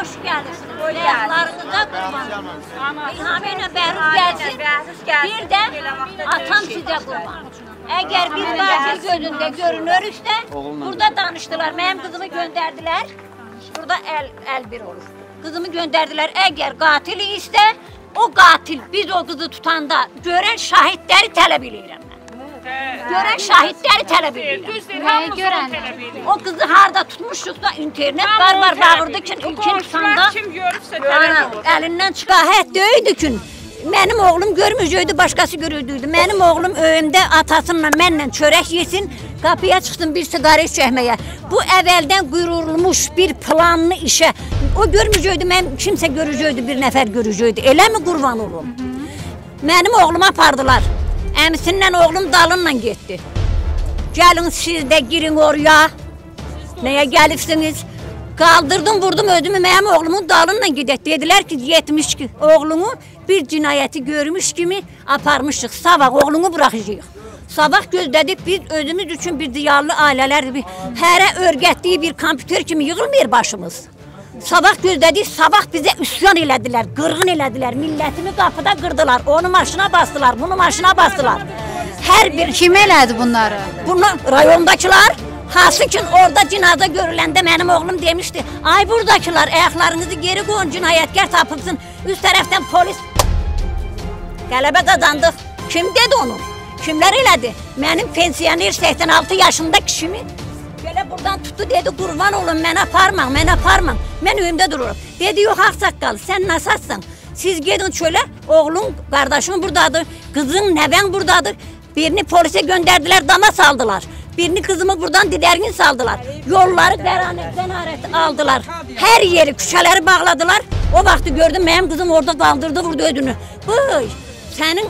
hoş gelirsiniz. Beyazlarınıza kurban. İlham ilə Bəhruz gəlsin. Bir də atam sizə qurban. Əgər biz qatil gözündə görünürüksə, burada danışdılar. Mənim qızımı göndərdilər. Burada əl bir olur. Qızımı göndərdilər. Əgər qatil isə, o qatil biz o qızı tutanda görən şahidləri tələb eləyirəm mən. Görən şahidləri tələb eləyirəm. O qızı harada tutmuşduqsa internet var bağırdı ki, ilkin tutanda əlindən çıxahət döyüdü ki, mənim oğlum görməyəcəkdi, başqası görürdüydü. Mənim oğlum öyümdə atasınla mənlə çörək yesin, qapıya çıxdım bir siqaret çəkməyə. Bu əvvəldən quyurulmuş bir planlı işə. O görməyəcəkdi, mən kimsə görəcəkdi, bir nəfər görəcəkdi. Eləmi qurban olum? Mənim oğluma apardılar. Əmisindən oğlum dalınla getdi. Gəlin siz də girin oraya. Nəyə gəlibsiniz? Qaldırdım, vurdum özümü, mənim oğlumun dalınla gedək. Dedilər ki, 72 oğlumu bir cinayəti görmüş kimi aparmışıq. Sabah oğlumu bıraxacaq. Sabah gözlədik, biz özümüz üçün bir diyarlı ailələr, hərə örgətdiyi bir kompüter kimi yığılmır başımız. Sabah gözlədik, sabah bizə üsyan elədilər, qırğın elədilər, millətimi qapıda qırdılar, onu maşına bastılar, bunu maşına bastılar. Hər bir... Kim elədi bunları? Bunu rayondakılar, hansı ki orada cinaza görüləndə mənim oğlum demişdi, ay buradakılar, ayaqlarınızı geri qoyun, cinayətkar tapılsın, üst tərəfdən polis qələbə qazandıq. Kim dedi onu? Kimlər elədi? Mənim pensioner 86 yaşında kişimi belə buradan tutdu, dedi, qurban olun, mən aparmam, mən aparmam. Mən öyümdə dururum. Dedi, yox, ağsaqqal, sən nasatsan? Siz gedin çölə, oğlun, qardaşın buradadır, qızın, nəvən buradadır. Birini polisə göndərdilər, dama saldılar. Birini qızımı buradan didərgin saldılar. Yolları qəranət aldılar. Hər yeri, küçələri bağladılar. O vaxtı gördüm, mənim qızım orada qaldırdı, vurdu ödünü. Bıy, sənin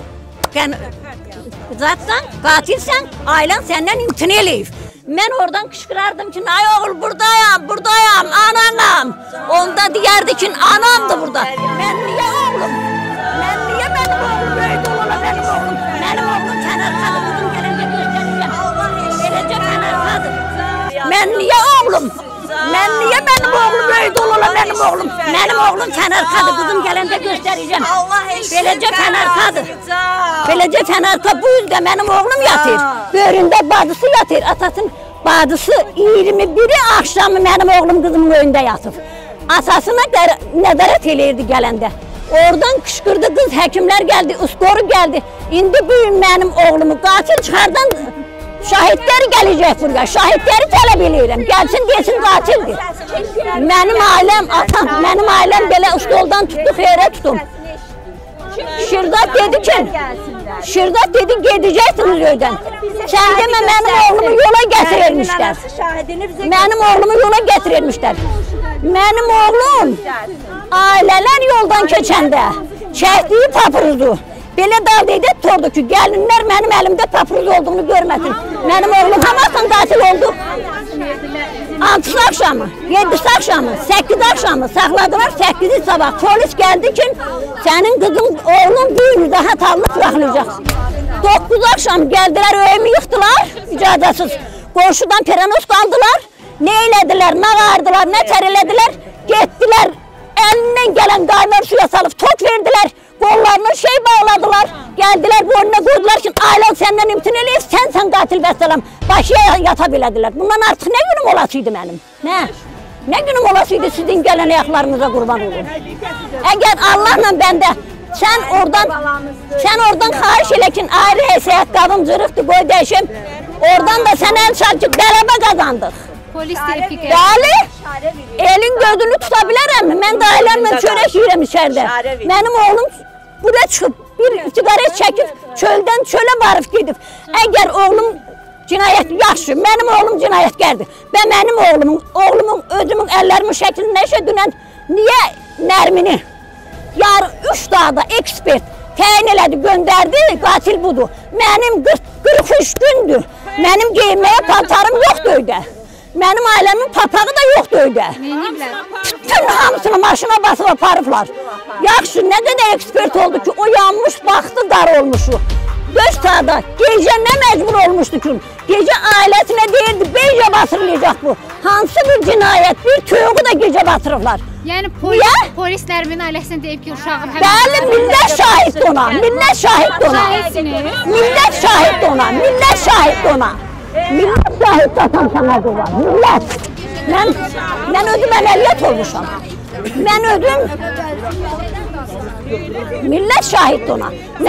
zatsan, qatilsən, ailən səndən imtina eləyib. Mən oradan qışqırardım ki, ay oğul, buradayam, buradayam, ananam. Onda deyərdi ki, anamdır burada. Mən niyə oğlum? Mən niyə mənim oğlum böyüdü ola mənim oğlum? Mənim oğlum Fənərxadır, qızım gələndə göstərəcəm. Beləcə Fənərxadır. Mən niyə oğlum? Mən niyə mənim oğlum böyüdü ola mənim oğlum? Mənim oğlum Fənərxadır, qızım gələndə göstərəcəm. Beləcə Fənərxadır. Beləcə Fənərxa bu yüzdə mənim oğlum yatır. Böyründə bacısı yatır. Atasının bacısı 21-i axşamı mənim oğlum qızımın önündə yatıb. Asasına nəzarət eləyirdi gələndə. Oradan qışqırdı qız, həkimlər gəldi, uskoru gəldi. İndi bu gün mənim oğlumu qatil çıxardan şahidləri gələcək buraya. Şahidləri tələb eləyirəm. Gəlsin, desin qatildir. Mənim ailəm, atam, mənim ailəm belə ustoldan tutdu, xeyrə tutum. Şirdat dedi ki, Şirdat dedi, gedəcəksiniz öydən. Sən demə, mənim oğlumu yola gətirirmişlər. Mənim oğlumu yola gətirirmişlər. Mənim oğlum ailələr yoldan keçəndə çəkdiyi papuruzu belə daldıydı, tuturdu ki, gəlinlər mənim əlimdə papuruz olduğunu görməsin. Mənim oğlum hamasın qatil oldu. 6 axşamı, 7 axşamı, 8 axşamı saxladılar, 8-i sabah polis gəldi ki, sənin qızın, oğlun büyünü daha tallı saxlayacaq. 9 axşam gəldilər, öyümü yıxdılar, icazəsiz. Qonşudan peranos qaldılar, nə elədilər, nə ağardılar, nə çərələdilər, getdilər, əlindən gələn qaynar suya salıb tok verdilər, qollarına şey bağladılar, gəldilər, boynuna qoydular ki, ailən səndən imtina eləyib, sən qatil vəssalam, başıya yata bilədilər. Bundan artıq nə günüm olasıydı mənim? Nə? Nə günüm olasıydı sizin gələn ayaqlarınıza qurban olun? Əgər Allahla bəndə, sən oradan xahiş elə ki, ayrı hesayət qadın cırıqdır, qoy dəyişəm, oradan da sən əl çal ki, qələbə qazandıq. Polis tepki gəldi. Bəli, elin gözünü tuta bilərəmmi? Mən də ailəmlə çörək yiyirəm içərdə. Mənim oğlum buraya çıxıb, bir siqaret çəkib, çöldən çölə varıb gedib. Əgər oğlum cinayət yaxşı, mənim oğlum cinayətkardır və mənim oğlumun, özümün əllərimin şəklində işə dünən niyə Nərmini? Yarı 3 dağda ekspert təyin elədi, göndərdi, qatil budur. Mənim 43 gündür, mənim geyinməyə paltarım yoxdur öydə. Mənim ailəmin papağı da yoxdur öydə. Bütün hamısını maşına basıb aparıblar. Yaxşı, nə qədər ekspert oldu ki, o yanmış, baxdı, dar olmuşu. 4 saata gecə nə məcbur olmuşdu ki? Gecə ailəsinə deyirdi, beycə basırılacaq bu. Hansı bir cinayət, bir tüyüğü də gecə basırıblar. Yəni polis Nərmin ailəsinə deyib ki, uşağım həmin... Bəli, millət şahiddir ona, millət şahiddir ona. Millət şahiddir ona, millət şahiddir ona. Millət şahiddir atam sana qovar, millət. Mən özüm əməliyyat olmuşam. Mən özüm... Millət şahiddir ona.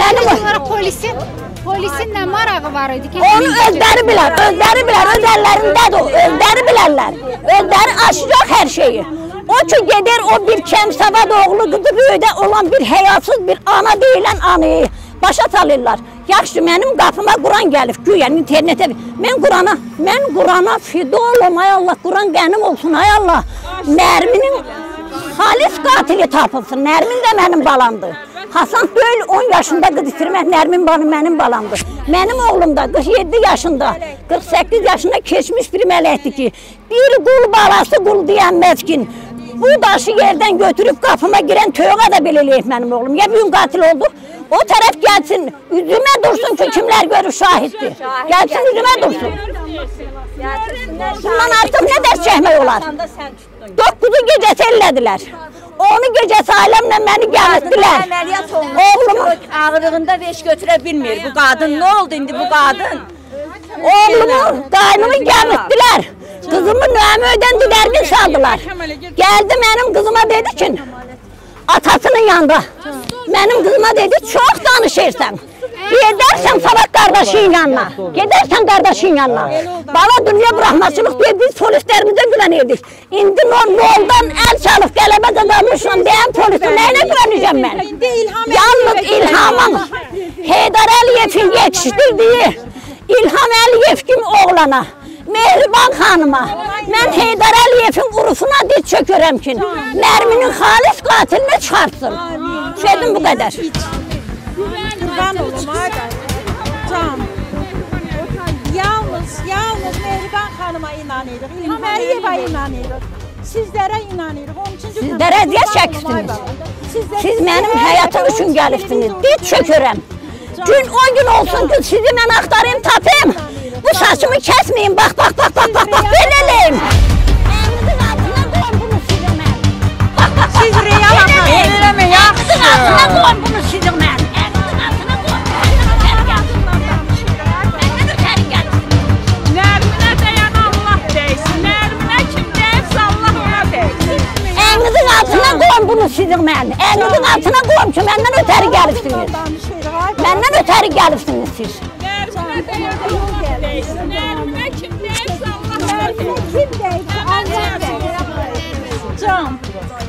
Polisin nə marağı var idi ki? Onu özləri bilər, öz əllərindədir o, özləri bilərlər. Özləri aşacaq hər şeyi. O ki gedir, o bir kəmsavad oğlu qızı böyüdə olan bir həyasız bir ana deyilən anayı başa salırlar. Yaxşı, mənim qapıma Quran gəlib, güya internetə. Mən Qurana fido olum, ay Allah, Quran qənim olsun, ay Allah. Nərminin xalis qatili tapılsın, Nərmin də mənim balamdır. Hasan deyil 10 yaşında qız itirmək, Nərmin mənim balamdır. Mənim oğlum da 47 yaşında, 48 yaşında keçmiş bir mələkdir ki, bir qul balası qul deyənməz ki, bu daşı yerdən götürüb qapıma girən töyüğa da belə eləyib mənim oğlum. Ya bir gün qatil oldu, o tərəf gəlsin, üzümə dursun ki, kimlər görür şahiddir. Gəlsin, üzümə dursun. Bundan artıq nə dərs çəkmək olar? 9-cu gecəsi ellədilər. Onu gecəsi ailəmlə məni gələtdilər. Əməliyyat olmuş, ağırlığında veş götürə bilmir. Bu qadın, nə oldu indi bu qadın? Oğlumu, qaynımı gələtdilər. Qızımı nömöydən didərgin saldılar. Gəldi mənim qızıma dedi ki, atasının yanında. Mənim qızıma dedi, çox danışırsan. Gedərsən sabah qardaşın yanına. Gedərsən qardaşın yanına. Bana dünya bırakmaçılıq diye biz polislərimize güvenirdik. İndi yoldan el çalıp qələbə qazanmışam deyən polisi nəyinə güveneceğim mən? Yalnız İlhamın Heydar Əliyev'in yetişdirdiği İlham Əliyev kimi oğlana, Mehriban xanıma, mən Heydar Əliyev'in urusuna diz çökürəm ki, Nərminin xalis qatilini çıxartsın. Söyledim bu kadar. Kurban olum can. Yalnız Mehriban xanıma inanırıq, İlham Əliyevə inanırıq, sizlərə inanırıq. Sizlərə əziyyət çəkirsiniz. Siz mənim həyatım üçün gəlibsiniz, diz çökürəm. Gün o gün olsun ki sizi mən axtarayım, tapayım. Bu saçımı kesmeyin, bak, beləliyim. Əlinizin altına qoyun bunu sizin mən. Siz real aparın. Əlinizin altına qoyun bunu sizin mən. Əlinizin altına qoyun bunu sizin mən. Əlinizin altına qoyun ki, məndən ötəri gəlibsiniz. Məndən ötəri gəlibsiniz siz. Nərminə kim deyirsə Allah can.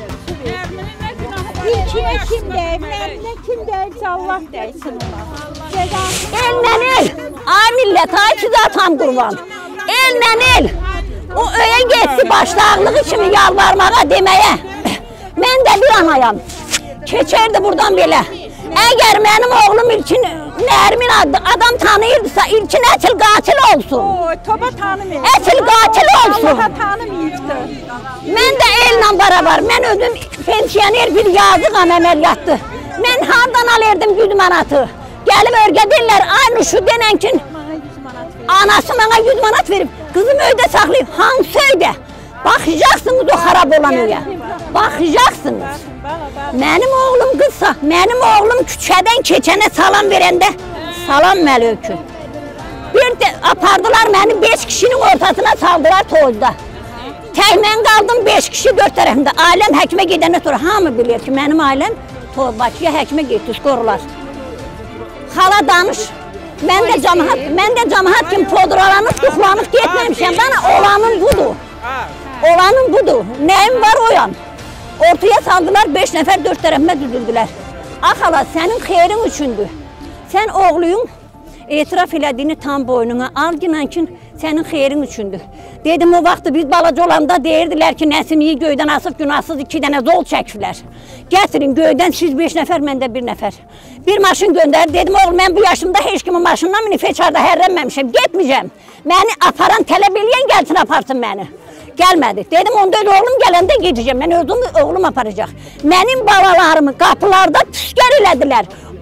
İlkinə kim deyir, Nərminə kim deyirsə Allah deysin ona. Ellə el, ay millət, ay sizə atam qurban. Ellə el, o öyə getdi başlaqlığı kimi yalvarmağa deməyə. Mən də bir anayam, keçərdi buradan belə. Əgər mənim oğlum İlkin Nərmin adlı adam tanıyırdısa, İlkin əsil qatil olsun. Toba tanımıyor. Əsil qatil olsun. Allaha tanımıyıqdır. Mən də ellə barabar, mən özüm pensioner bir yazıqam əməliyyatdır. Mən hardan alırdım 100 manatı. Gəlib örgədirlər, aynı şu denən ki, anası mənə 100 manat verib, qızım öydə saxlayıb, hansı öydə? Baxacaqsınız o xarab olan öyə, baxacaqsınız. Mənim oğlum qızsa, mənim oğlum küçədən keçənə salam verəndə, salam məlökü. Bir də apardılar məni 5 kişinin ortasına saldılar tozda. Tək mən qaldım 5 kişi 4 tərəfində. Ailəm həkimə gedəndən sonra hamı bilir ki, mənim ailəm Bakıya həkimə getdi, skorular. Xala danış. Mən də cəmaət kimi podralanıb, tuxlanıb getməmişəm. Bana olanın budur. Olanın budur. Nəyim var o yan? Ortaya saldılar 5 nəfər 4 tərəfimə düzüldülər. Axala, sənin xeyrin üçündür. Sən oğluyun etiraf elədiyini tam boynuna al ki, sənin xeyrin üçündür. Dedim o vaxtı biz balaca olanda deyirdilər ki, Nəsimiyi göydən asıb günahsız 2 dənə zol çəkirlər. Gətirin göydən siz 5 nəfər, mən də 1 nəfər. Bir maşın göndərdi, dedim oğlum mən bu yaşımda heç kimin maşından minib heç harda hərrənməmişəm, getməyəcəm. Məni aparan, tələb eləyən gəlsin aparsın məni. Gəlmədi. Dedim onda oğlum gələndə gedəcəm, mən özüm oğlum aparacaq. Mənim balalarımı qapılarda püskər elədilər.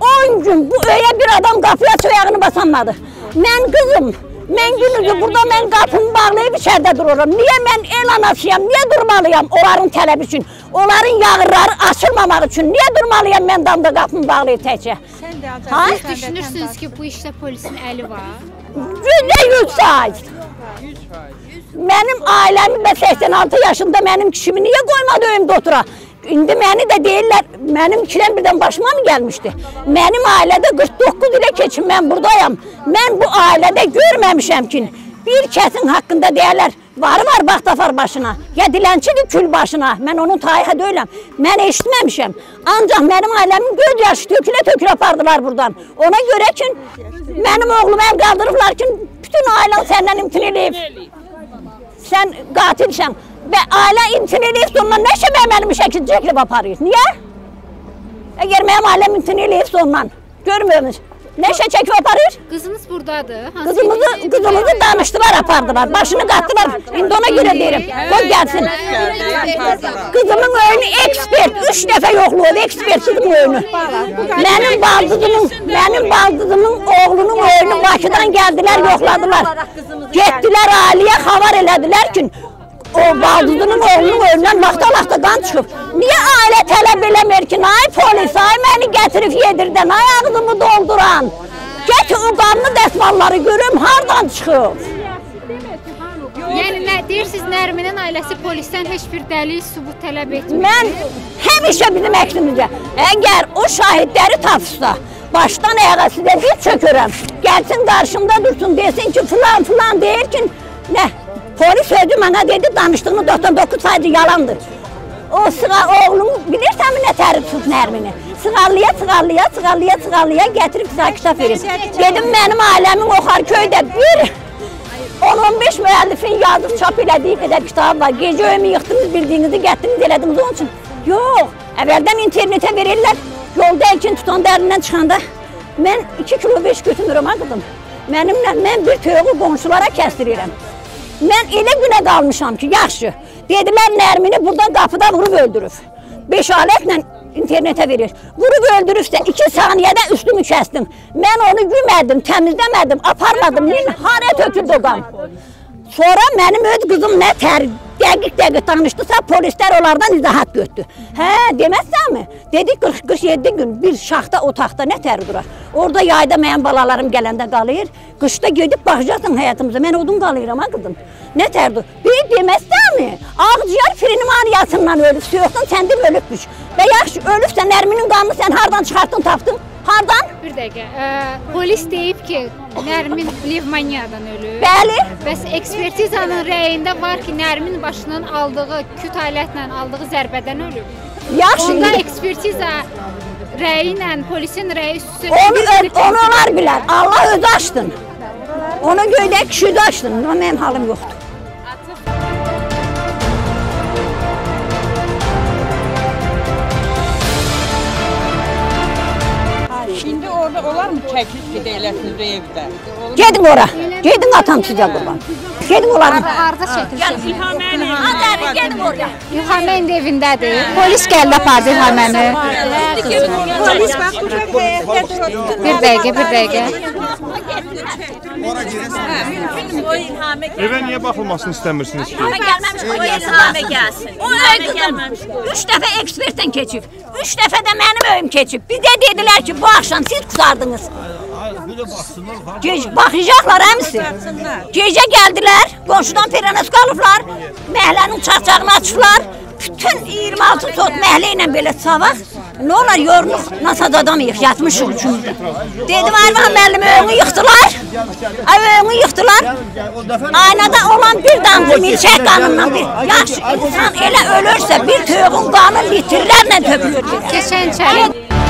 10 gün bu öyə bir adam qapıya soyağını basanmadı. Mən qızım, mən günüzü burada mən qapımı bağlayıb içərdə dururum. Niyə mən el anasıyam, niyə durmalıyam onların tələb üçün? Onların yağırları açılmamaq üçün niyə durmalıyam mən damda qapımı bağlayıb təkcə? Siz düşünürsünüz ki, bu işdə polisin əli var? %100%. Mənim ailəmi və 86 yaşında mənim kişimi niyə qoymadı öyümdə otura? İndi məni də deyirlər, mənim ikilən birdən başıma mı gəlmişdi? Mənim ailədə 49 ilə keçim, mən buradayam. Mən bu ailədə görməmişəm ki, bir kəsin haqqında deyərlər, varı var baxtafar başına, ya dilənçidir kül başına, mən onun tayha deyiləm, mən eşitməmişəm. Ancaq mənim ailəmin göz yaşı tökülə apardılar buradan. Ona görə ki, mənim oğlumu əl qaldırıblar ki, bütün ailən səndən imtin edib. Sən qatilsən. Və ailə imtin edib sonundan nə şəbə mənim şəkil çəkilib aparır? Niyə? Əgər mənim ailəm imtin edib sonundan, görmüyorsunuz, nə şəkil çəkilib aparır? Qızınız buradadır. Qızımızı danışdılar, apardılar, başını qatdılar. İndi ona görə deyirəm, qoy gəlsin. Qızımın öyünü ekspert, 3 dəfə yoxluyor, ekspert qızımın öyünü. Mənim baldızımın oğlunun öyünü Bakıdan gəldilər, yoxladılar. Getdilər ailəyə xabar elədilər ki, o baldızının oğlunun önündən vaxta qan çıxıb. Niyə ailə tələb eləmir ki, ay polis, ay məni gətirib yedirdən, ay ağzımı dolduran. Get o qanlı dəsmalları görüm, hardan çıxıb? Yəni, deyirsiniz, Nərminin ailəsi polisdən heç bir dəlil, sübut tələb etmir. Mən həmişə bizim əksimizə, əgər o şahidləri tapsa, başdan ayağa sizə bir çökürəm, gəlsin qarşımda dursun, desin ki, filan deyir ki, nə? Polis sözü mənə dedi, danışdığını 99 saydı yalandır. O oğlum bilirsən mi nə tərif tut Nərmini? Sığallıya gətirib kitap verir. Dedim mənim ailəmin Oxarköydə bir 10-15 müəllifin yazıb çap elədiyi qədər kitabı var. Gecə öyümü yıxdınız, bildiyinizi gətirdiniz, elədiniz onun üçün. Yox, əvvəldən internetə verirlər. Yolda ilkin tutan dərindən çıxanda mən 2 kilo 5 götürürüm ha qızım. Mən bir tövü qonşulara kəstirirəm. Mən elə günə qalmışam ki, yaxşı, dedilər Nərmini buradan qapıda vurub öldürüb. 5 alətlə internetə verir. Vurub öldürübsə 2 saniyədə üstümü kəsdim. Mən onu gümədim, təmizləmədim, aparmadım. Haraya töküldü o qan? Sonra mənim öz qızım nə dəqiq danışdısa, polislər onlardan izahat götdü. Hə, deməzsənmi? Dedik 47 gün bir şaxta otaqda nə təri durar? Orada yayda mənim balalarım gələndə qalır, qışda gedib baxacaqsın həyatımıza, mən odun qalıram ha qızım. Nə tərdi? Bir deməzsənmi? Ağciyar pnevmoniyasından ölüb, soyuqdan səndə ölübmüş. Və yaxşı, ölübsə Nərminin qanını sən hardan çıxartdın, tapdın? Hardan? Bir dəqiqə, polis deyib ki, Nərmin pnevmoniyadan ölüb. Bəli. Bəs ekspertizanın rəyində var ki, Nərmin başının aldığı küt alətlə aldığı zərbədən ölüb. Yaxşı. Onda ekspertiza rəyi ilə polisin rəyi üstü. Onu onlar bilər. Allah özü açdın. Ona görə də kişi özü açdın. Mənim halım yoxdur. Şimdi orada olar mı çəkib gedəyləsiniz evdə? Gedin ora. Gedin atam sizə qurban. Gedin onların. Arda çəkilsin. Gedin oraya. İlhamənin evindədir. Polis gəldi apardı İlhaməni. Polis bax, bu həyətdə Bir dəqiqə. Evə niyə baxılmasını istəmirsiniz ki? O qızım 3 dəfə ekspertdən keçib. 3 dəfə də mənim öyüm keçib. Bizə dedilər ki, bu axşam siz qusardınız. Baxacaqlar əmisi. Gecə gəldilər, qonşudan peraneska alıblar, məhlənin çarçağını açıblar. Bütün 26 sot məhlə ilə belə savaq. Nə olar, yormuq, nasad adamıyıq, yatmışıq üçümüzdə. Dedim, Ayvan müəllim, öyünü yıxdılar. Öyünü yıxdılar. Aynada olan bir damcı milçək qanından bir. Yaxşı, insan elə ölürsə, bir tövün qanı litrlərlə tökülür. Keçən çəyin.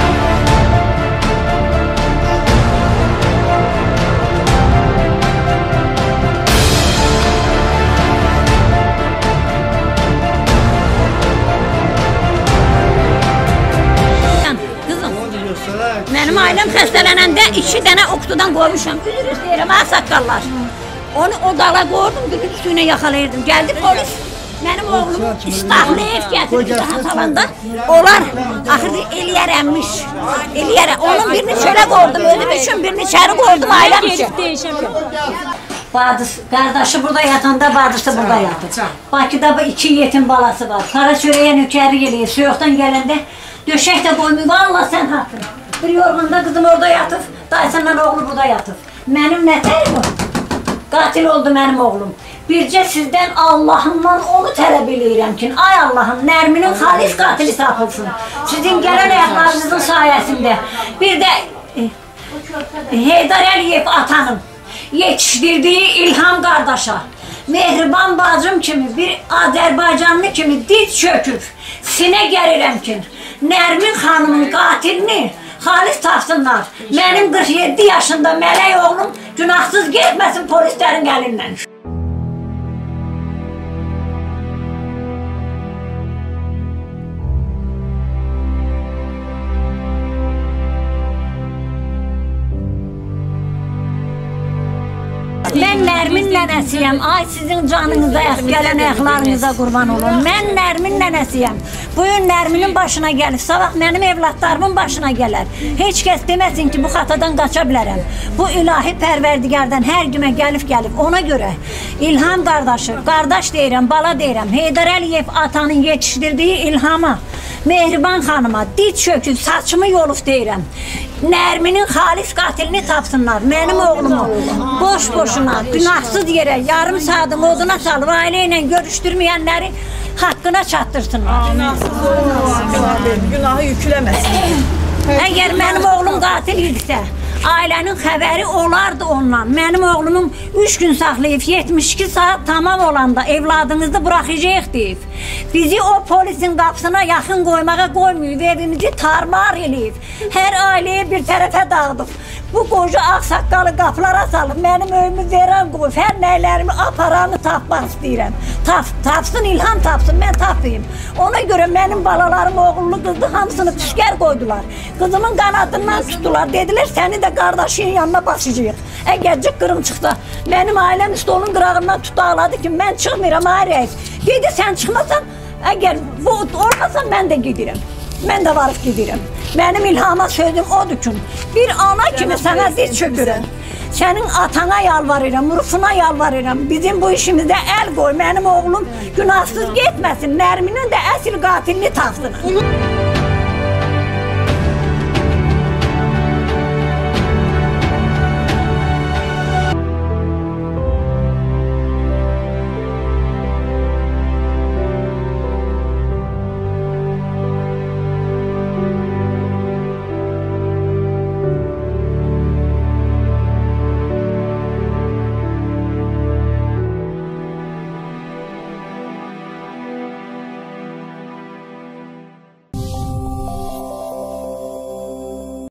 Mənim ailəm xəstələnəndə 2 dənə oktudan qoymuşam. Üzr istəyirəm, saqqallar. Onu o dala qoydum, bir suyuna yaxalayırdım. Gəldi polis. Mənim oğlum İstahlıyev gətirdi hasalanda. Onlar axırda eləyərəmmiş. Onun birini çölə qoydum, özüm üçün birini içəri qoydum ailəm üçün. Qardaşı burada yatanda bacısı burada yatır. Bakıda 2 yetim balası var. Qara çörəyə nökəri eləyir. Soyuqdan gələndə döşək də qoymuyor. Vallahi sən haqqın. Bir yorğunda qızım orada yatıb, dayısından oğlu burada yatıb. Mənim nətərim o? Qatil oldu mənim oğlum. Bircə sizdən Allahımdan onu tələb eləyirəm ki, ay Allahım, Nərminin xalis qatili tapılsın. Sizin gələn ayaqlarınızın sayəsində. Bir də Heydar Əliyev atanın yetişdirdiyi İlham qardaşa, Mehriban bacım kimi, bir Azərbaycanlı kimi diz çöküb, sinə gərirəm ki, Nərmin xanımın qatilini xalis tapsınlar. Mənim 47 yaşında mələk oğlum günahsız getməsin polislərin əlindən. Mən Nərmin nənəsiyəm. Ay sizin canınıza, gələn ayaqlarınıza qurban olun. Mən Nərmin nənəsiyəm. Bugün Nərminin başına gəlib, sabah mənim evlatlarımın başına gələr. Heç kəs deməsin ki, bu xatadan qaça bilərəm. Bu ilahi pərverdigardan hər günə gəlib. Ona görə İlham qardaşı, qardaş deyirəm, bala deyirəm, Heydar Əliyev atanın yetişdirdiyi İlhama, Mehriban xanıma diz çöküb, saçımı yolub deyirəm. Nərminin xalis qatilini tapsınlar. Mənim oğlumu boş-boşuna, günahsız yerə, yarım saatını oduna salıb, ailə ilə görüşdürməyənləri haqqına çatdırsınlar. Günahı yükləməsin. Əgər mənim oğlum qatil idisə, ailənin xəbəri olardı ondan. Mənim oğlumun 3 gün saxlayıb, 72 saat tamam olanda evladınızı buraxacaq deyib. Bizi o polisin qapısına yaxın qoymağa qoymayıb, evimizi tarmar eləyib. Hər ailəyə bir tərəfə dağıdıb. Bu qoca ağsaqqalı qapılara salıb, mənim öyümü verən qoyub, hər nəylərimi aparanı tapmaq istəyirəm. Tapsın, İlham tapsın, mən tapayım. Ona görə mənim balalarım oğullu qızdı, hamısını püskər qoydular. Qızımın qanadından tutdular, dedilər səni də qardaşının yanına basacaq. Əgərcik qırım çıxsa, mənim ailəm üstə onun qırağından tut ağladı ki, mən çıxmıram, ay rəis. Dedi, sən çıxmasan, əgər bu olmasan, mən də gedirəm. Mən də varıb gedirəm. Mənim İlhama sözüm odur ki, bir ana kimi sənə diz çökürəm. Sənin atana yalvarıram, Rufuna yalvarıram. Bizim bu işimizdə əl qoy, mənim oğlum günahsız getməsin, Nərminin də əsl qatilini tapsın.